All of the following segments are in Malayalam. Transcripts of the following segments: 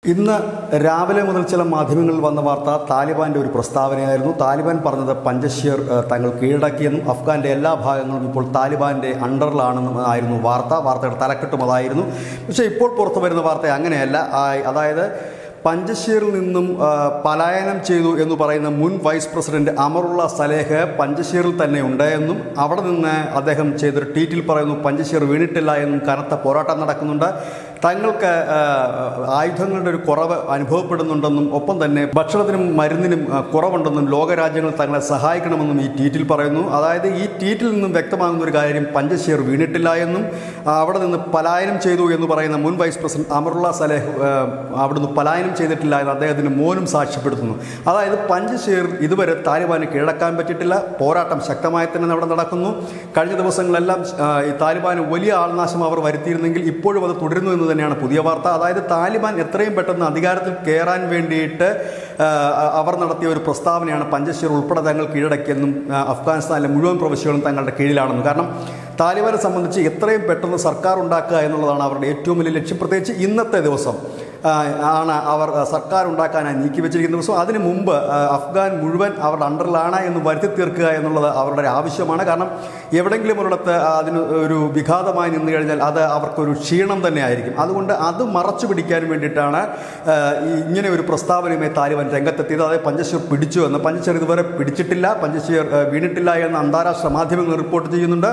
ഇന്ന് രാവിലെ മുതൽ ചില മാധ്യമങ്ങളിൽ വന്ന വാർത്ത താലിബാൻ്റെ ഒരു പ്രസ്താവനയായിരുന്നു. താലിബാൻ പറഞ്ഞത് പഞ്ചശീർ തങ്ങൾ കീഴടക്കിയെന്നും അഫ്ഗാൻ്റെ എല്ലാ ഭാഗങ്ങളും ഇപ്പോൾ താലിബാൻ്റെ അണ്ടറിലാണെന്നും ആയിരുന്നു വാർത്തയുടെ തലക്കെട്ടും അതായിരുന്നു. പക്ഷേ ഇപ്പോൾ പുറത്തു വരുന്ന വാർത്ത അങ്ങനെയല്ല. അതായത് പഞ്ചശീറിൽ നിന്നും പലായനം ചെയ്തു എന്ന് പറയുന്ന മുൻ വൈസ് പ്രസിഡന്റ് അമറുള്ള സലേഹ് പഞ്ചശീറിൽ തന്നെ ഉണ്ടായെന്നും അവിടെ നിന്ന് അദ്ദേഹം ചെയ്തൊരു ട്വീറ്റിൽ പറയുന്നു പഞ്ചശീർ വീണിട്ടില്ല എന്നും കനത്ത പോരാട്ടം നടക്കുന്നുണ്ട്, തങ്ങൾക്ക് ആയുധങ്ങളുടെ ഒരു കുറവ് അനുഭവപ്പെടുന്നുണ്ടെന്നും ഒപ്പം തന്നെ ഭക്ഷണത്തിനും മരുന്നിനും കുറവുണ്ടെന്നും ലോകരാജ്യങ്ങൾ തങ്ങളെ സഹായിക്കണമെന്നും ഈ ട്വീറ്റിൽ പറയുന്നു. അതായത് ഈ ട്വീറ്റിൽ നിന്നും വ്യക്തമാകുന്ന ഒരു കാര്യം പഞ്ചശീർ വീണിട്ടില്ല എന്നും അവിടെ നിന്ന് പലായനം ചെയ്തു എന്ന് പറയുന്ന മുൻ വൈസ് പ്രസിഡന്റ് അമറുള്ള സലേഹ് അവിടുന്ന് പലായനം ചെയ്തിട്ടില്ല എന്ന് അദ്ദേഹത്തിന് മോനും സാക്ഷ്യപ്പെടുത്തുന്നു. അതായത് പഞ്ചശീർ ഇതുവരെ താലിബാന് കീഴടക്കാൻ പറ്റിയിട്ടില്ല. പോരാട്ടം ശക്തമായി തന്നെ അവിടെ നടക്കുന്നു. കഴിഞ്ഞ ദിവസങ്ങളെല്ലാം ഈ താലിബാന് വലിയ ആൾനാശം അവർ വരുത്തിയിരുന്നെങ്കിൽ ഇപ്പോഴും അത് തുടരുന്നു എന്ന് തന്നെയാണ് പുതിയ വാർത്ത. അതായത് താലിബാൻ എത്രയും പെട്ടെന്ന് അധികാരത്തിൽ കയറാൻ വേണ്ടിയിട്ട് അവർ നടത്തിയ ഒരു പ്രസ്താവനയാണ് പഞ്ചശീർ ഉൾപ്പെടെ തങ്ങൾ കീഴടക്കിയെന്നും അഫ്ഗാനിസ്ഥാനിലെ മുഴുവൻ പ്രവിശ്യകളും തങ്ങളുടെ കീഴിലാണെന്നും. കാരണം താലിബാനെ സംബന്ധിച്ച് എത്രയും പെട്ടെന്ന് സർക്കാർ ഉണ്ടാക്കുക എന്നുള്ളതാണ് അവരുടെ ഏറ്റവും വലിയ ലക്ഷ്യം. പ്രത്യേകിച്ച് ഇന്നത്തെ ദിവസം ആണ് അവർ സർക്കാർ ഉണ്ടാക്കാനായി നീക്കി വെച്ചിരിക്കുന്ന ദിവസം. അതിനു മുമ്പ് അഫ്ഗാൻ മുഴുവൻ അവരുടെ അണ്ടറിലാണ് എന്ന് വരുത്തി തീർക്കുക എന്നുള്ളത് അവരുടെ ആവശ്യമാണ്. കാരണം എവിടെയെങ്കിലും ഒരിടത്ത് അതിന് ഒരു വിഘാതമായി നിന്ന് കഴിഞ്ഞാൽ അത് അവർക്കൊരു ക്ഷീണം തന്നെ ആയിരിക്കും. അതുകൊണ്ട് അത് മറച്ചു പിടിക്കാൻ വേണ്ടിയിട്ടാണ് ഇങ്ങനെ ഒരു പ്രസ്താവനയുമായി താലിബാൻ രംഗത്തെത്തിയത്. അതായത് പഞ്ചശീർ പിടിച്ചു എന്ന്. പഞ്ചശീർ ഇതുവരെ പിടിച്ചിട്ടില്ല, പഞ്ചശീർ വീണിട്ടില്ല എന്ന് അന്താരാഷ്ട്ര മാധ്യമങ്ങൾ റിപ്പോർട്ട് ചെയ്യുന്നുണ്ട്.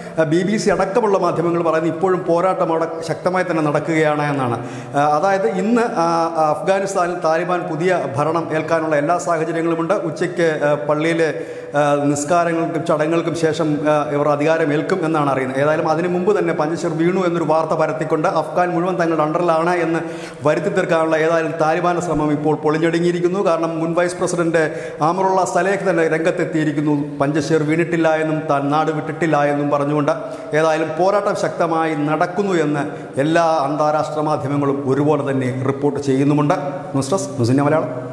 BBC അടക്കമുള്ള മാധ്യമങ്ങൾ പറയുന്നത് ഇപ്പോഴും പോരാട്ടം അവിടെ ശക്തമായി തന്നെ നടക്കുകയാണ് എന്നാണ്. അതായത് ഇന്ന് അഫ്ഗാനിസ്ഥാനിൽ താലിബാൻ പുതിയ ഭരണം ഏൽക്കാനുള്ള എല്ലാ സാഹചര്യങ്ങളുമുണ്ട്. ഉച്ചയ്ക്ക് പള്ളിയിലെ നിസ്കാരങ്ങൾക്കും ചടങ്ങുകൾക്കും ശേഷം ഇവർ അധികാരമേൽക്കും എന്നാണ് അറിയുന്നത്. ഏതായാലും അതിനു മുമ്പ് തന്നെ പഞ്ചശീർ വീണു എന്നൊരു വാർത്ത പരത്തിക്കൊണ്ട് അഫ്ഗാൻ മുഴുവൻ തങ്ങളുടെ അണ്ടറിലാണ് എന്ന് വരുത്തി തീർക്കാനുള്ള ഏതായാലും താലിബാന്റെ ശ്രമം ഇപ്പോൾ പൊളിഞ്ഞൊടുങ്ങിയിരിക്കുന്നു. കാരണം മുൻ വൈസ് പ്രസിഡന്റ് അമറുള്ള സലേഹ് തന്നെ രംഗത്തെത്തിയിരിക്കുന്നു. പഞ്ചശീർ വീണിട്ടില്ല എന്നും താൻ നാട് വിട്ടിട്ടില്ല എന്നും പറഞ്ഞുകൊണ്ട് ഏതായാലും പോരാട്ടം ശക്തമായി നടക്കുന്നു എന്ന് എല്ലാ അന്താരാഷ്ട്ര മാധ്യമങ്ങളും ഒരുപോലെ തന്നെ റിപ്പോർട്ട് ചെയ്യുന്നുമുണ്ട്. News desk news India Malayalam.